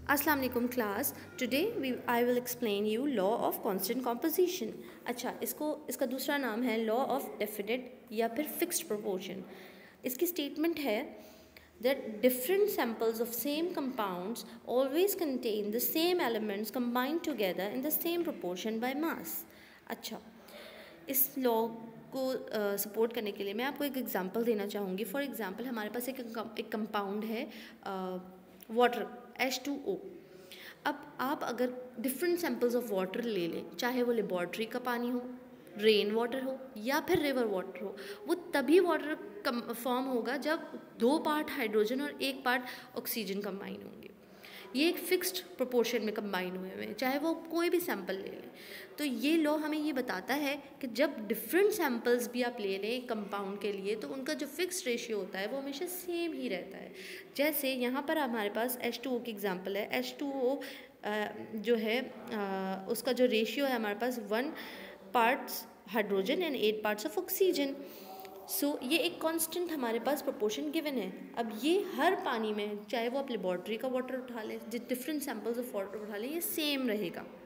अस्सलाम वालेकुम class. Today I will explain you law of constant composition. अच्छा, इसका दूसरा नाम है लॉ ऑफ डेफिनेट या फिर फिक्स्ड प्रोपोर्शन। इसकी स्टेटमेंट है that different samples of same compounds always contain the same elements combined together in the same proportion by mass। अच्छा, इस लॉ को सपोर्ट करने के लिए मैं आपको एक एग्जांपल देना चाहूँगी। फॉर एग्जांपल हमारे पास एक कंपाउंड है वाटर H2O। अब आप अगर डिफरेंट सैम्पल्स ऑफ वाटर ले लें, चाहे वो लेबॉर्ट्री का पानी हो, रेन वाटर हो या फिर रिवर वाटर हो, वो तभी वाटर फॉर्म होगा जब 2 पार्ट हाइड्रोजन और 1 पार्ट ऑक्सीजन कंबाइन होंगे। ये एक फिक्स्ड प्रोपोर्शन में कंबाइन हुए हैं, चाहे वो कोई भी सैंपल ले लें। तो ये लॉ हमें ये बताता है कि जब डिफरेंट सैंपल्स भी आप ले लें कंपाउंड के लिए, तो उनका जो फिक्स्ड रेशियो होता है वो हमेशा सेम ही रहता है। जैसे यहाँ पर हमारे पास H2O की एग्जांपल है। H2O जो है उसका जो रेशियो है हमारे पास 1 parts hydrogen and 8 parts of oxygen. So ये एक कांस्टेंट हमारे पास प्रोपोर्शन गिवन है। अब ये हर पानी में, चाहे वो आप लेबॉर्ट्री का वाटर उठा लें, डिफरेंट सैंपल्स ऑफ वाटर उठा लें, ये सेम रहेगा।